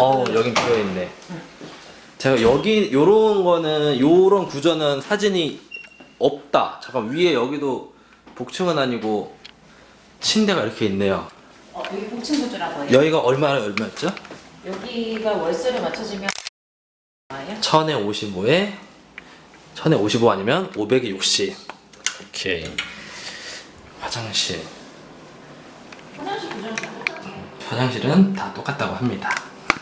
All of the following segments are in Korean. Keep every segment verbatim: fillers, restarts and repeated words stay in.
어, 여긴 비어있네. 제가 여기 요런 거는 요런 구조는 사진이 없다. 잠깐 위에 여기도 복층은 아니고 침대가 이렇게 있네요. 어, 여기 복층 구조라고 해요. 여기가 얼마나 얼마였죠? 여기가 월세로 맞춰지면 천에 오십오에 천에 오십오 아니면 오백에 육십. 오케이. 화장실. 화장실 구조는 다 똑같아요. 화장실은 다 똑같다고 합니다.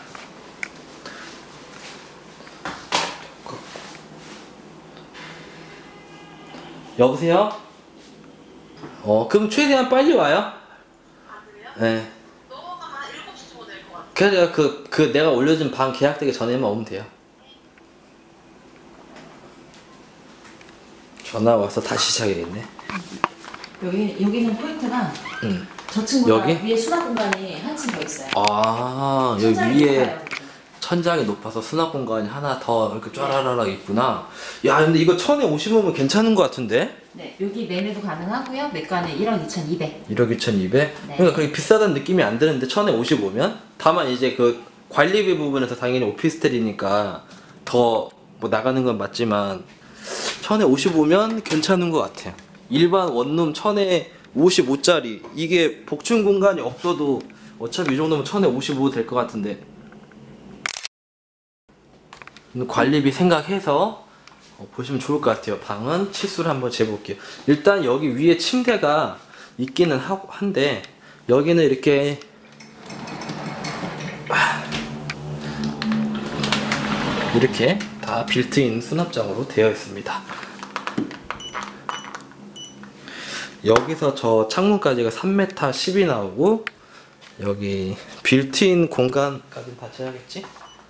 여보세요? 어, 그럼 최대한 빨리 와요? 아 그래요? 네. 넘어가면 한 일곱 시쯤 될 것 같아요. 그래서 그, 그 내가 올려준 방 계약되기 전에만 오면 돼요. 전화 와서 다시 시작해야겠네. 여기 여기는 포인트가 응. 저 친구가 여기? 위에 수납 공간이 한층 더 있어요. 아, 여기 천장이 위에 높아요, 여기. 천장이 높아서 수납 공간이 하나 더 이렇게 쫘라라락 있구나. 야, 근데 이거 천에 오십오면 괜찮은 것 같은데? 네, 여기 매매도 가능하고요. 매가는 일억 이천이백. 일억 이천이백? 네. 그러니까 그게 비싸다는 느낌이 안 드는데 천에 오십오면? 다만 이제 그 관리비 부분에서 당연히 오피스텔이니까 더 뭐 나가는 건 맞지만 천에 오십오면 괜찮은 것 같아요. 일반 원룸 천에 오십오짜리 이게 복층 공간이 없어도 어차피 이 정도면 천에 오십오 될 것 같은데 관리비 생각해서 어, 보시면 좋을 것 같아요. 방은 치수를 한번 재볼게요. 일단 여기 위에 침대가 있기는 하, 한데 여기는 이렇게 이렇게 다 빌트인 수납장으로 되어 있습니다. 여기서 저 창문까지가 삼 미터 십이 나오고 여기 빌트인 공간까지 같이 해야겠지?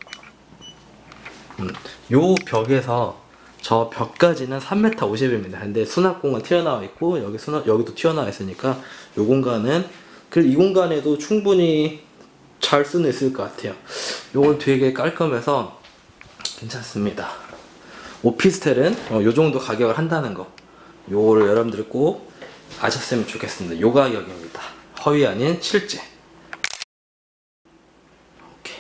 음, 요 벽에서 저 벽까지는 삼 미터 오십입니다. 근데 수납 공간 튀어나와 있고 여기 수납 여기도 튀어나와 있으니까 요 공간은 그래도 이 공간에도 충분히 잘 수는 있을 것 같아요. 요건 되게 깔끔해서 괜찮습니다. 오피스텔은 어, 요 정도 가격을 한다는 거 요거를 여러분들 꼭 아셨으면 좋겠습니다. 요 가격입니다. 허위 아닌 실제. 오케이.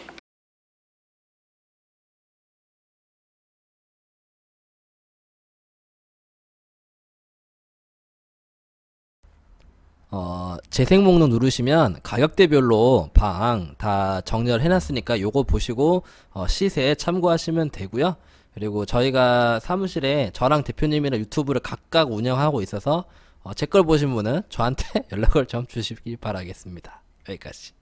어, 재생 목록 누르시면 가격대별로 방 다 정렬 해놨으니까 요거 보시고 어, 시세 참고하시면 되고요. 그리고 저희가 사무실에 저랑 대표님이랑 유튜브를 각각 운영하고 있어서 어, 제 걸 보신 분은 저한테 연락을 좀 주시기 바라겠습니다. 여기까지.